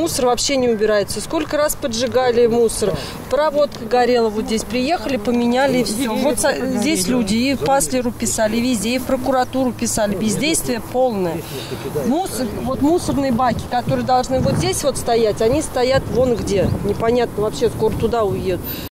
мусор вообще не убирается. Сколько раз поджигали мусор. Проводка горела вот здесь. Приехали, поменяли, и все. Вот здесь люди и в Паслеру писали, везде, и в прокуратуру писали. Бездействие полное. Вот мусорные баки, которые должны вот здесь вот стоять, они стоят вон где. Непонятно вообще, скоро туда уедут.